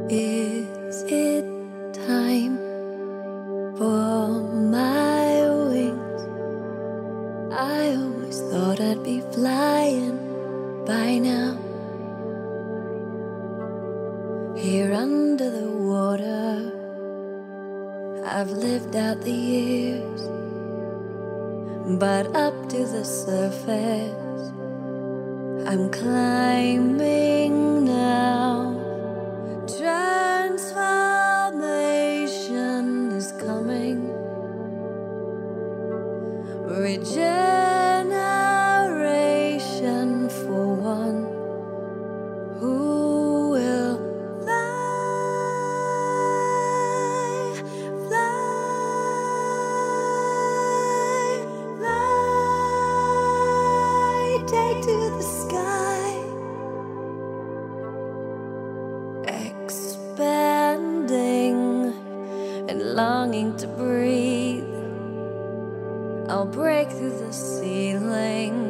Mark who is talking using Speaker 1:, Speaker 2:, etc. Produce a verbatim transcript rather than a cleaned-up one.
Speaker 1: Is it time for my wings? I always thought I'd be flying by now. Here under the water, I've lived out the years, but up to the surface, I'm climbing now. Transformation is coming. Regeneration for one who will fly, fly, fly, take to the sky, expanding and longing to breathe. I'll break through the ceiling